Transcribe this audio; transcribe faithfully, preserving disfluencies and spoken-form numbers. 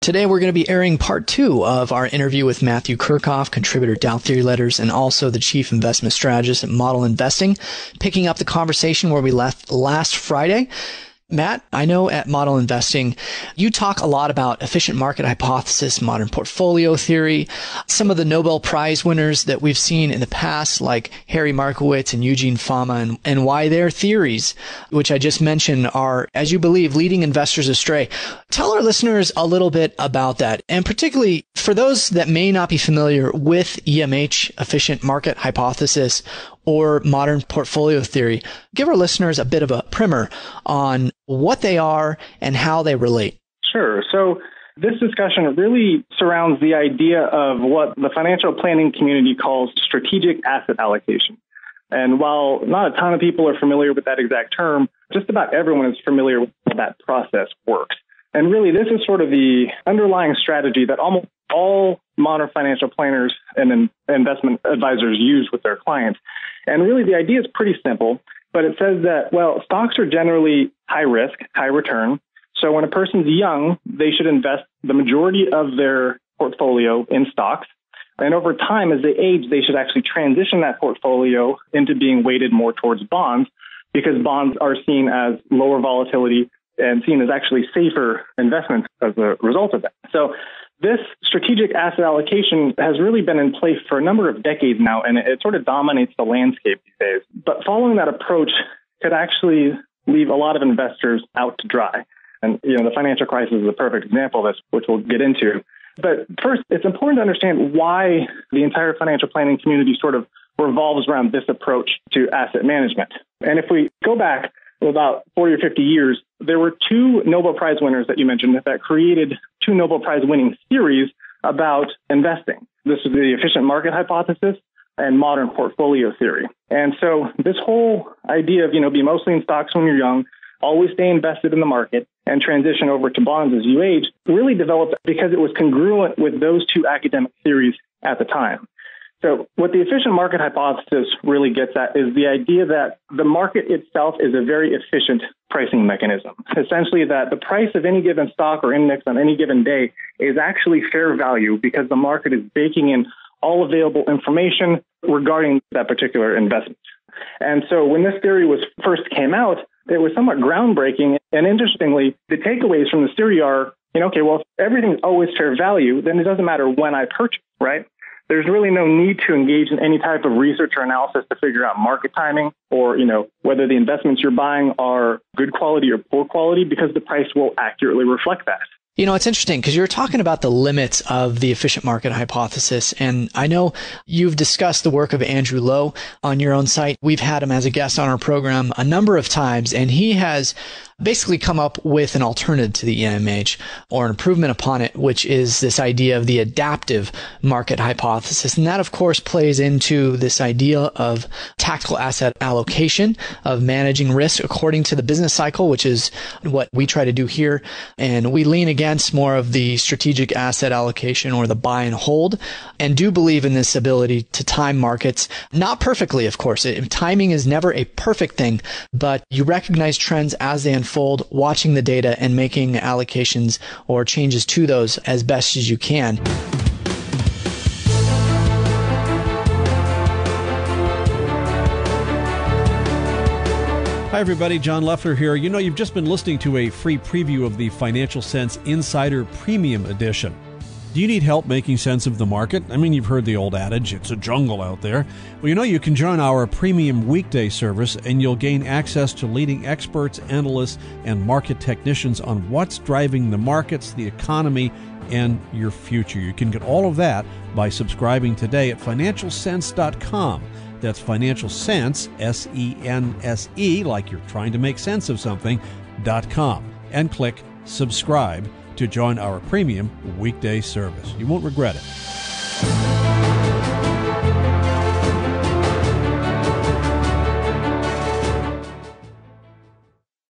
Today, we're going to be airing part two of our interview with Matthew Kerckhoff, contributor Dow Theory Letters, and also the chief investment strategist at Model Investing, picking up the conversation where we left last Friday. Matt, I know at Model Investing, you talk a lot about efficient market hypothesis, modern portfolio theory, some of the Nobel Prize winners that we've seen in the past, like Harry Markowitz and Eugene Fama, and, and why their theories, which I just mentioned, are, as you believe, leading investors astray. Tell our listeners a little bit about that, and particularly for those that may not be familiar with E M H, efficient market hypothesis, or modern portfolio theory, give our listeners a bit of a primer on what they are and how they relate. Sure. So this discussion really surrounds the idea of what the financial planning community calls strategic asset allocation. And while not a ton of people are familiar with that exact term, just about everyone is familiar with how that process works. And really, this is sort of the underlying strategy that almost all modern financial planners and in- investment advisors use with their clients. And really, the idea is pretty simple, but it says that, well, stocks are generally high risk, high return. So when a person's young, they should invest the majority of their portfolio in stocks. And over time, as they age, they should actually transition that portfolio into being weighted more towards bonds, because bonds are seen as lower volatility and seen as actually safer investments as a result of that. So this strategic asset allocation has really been in place for a number of decades now, and it, it sort of dominates the landscape these days. But following that approach could actually leave a lot of investors out to dry. And, you know, the financial crisis is a perfect example of this, which we'll get into. But first, it's important to understand why the entire financial planning community sort of revolves around this approach to asset management. And if we go back about forty or fifty years, there were two Nobel Prize winners that you mentioned that created two Nobel Prize winning theories about investing. This is the efficient market hypothesis and modern portfolio theory. And so this whole idea of, you know, be mostly in stocks when you're young, always stay invested in the market, and transition over to bonds as you age really developed because it was congruent with those two academic theories at the time. So what the efficient market hypothesis really gets at is the idea that the market itself is a very efficient pricing mechanism. Essentially that the price of any given stock or index on any given day is actually fair value because the market is baking in all available information regarding that particular investment. And so when this theory was first came out, it was somewhat groundbreaking. And interestingly, the takeaways from this theory are, you know, okay, well, if everything's always fair value, then it doesn't matter when I purchase, right? There's really no need to engage in any type of research or analysis to figure out market timing or, you know, whether the investments you're buying are good quality or poor quality, because the price will accurately reflect that. You know, it's interesting because you're talking about the limits of the efficient market hypothesis. And I know you've discussed the work of Andrew Lo on your own site. We've had him as a guest on our program a number of times, and he has basically come up with an alternative to the E M H or an improvement upon it, which is this idea of the adaptive market hypothesis. And that, of course, plays into this idea of tactical asset allocation, of managing risk according to the business cycle, which is what we try to do here. And we lean against more of the strategic asset allocation or the buy and hold, and do believe in this ability to time markets. Not perfectly, of course. It, timing is never a perfect thing, but you recognize trends as they unfold, watching the data and making allocations or changes to those as best as you can. Hi, everybody. John Leffler here. You know, you've just been listening to a free preview of the Financial Sense Insider Premium Edition. Do you need help making sense of the market? I mean, you've heard the old adage, it's a jungle out there. Well, you know, you can join our premium weekday service and you'll gain access to leading experts, analysts, and market technicians on what's driving the markets, the economy, and your future. You can get all of that by subscribing today at financial sense dot com. That's Financial Sense, S E N S E, like you're trying to make sense of something, dot com. And click subscribe to join our premium weekday service. You won't regret it.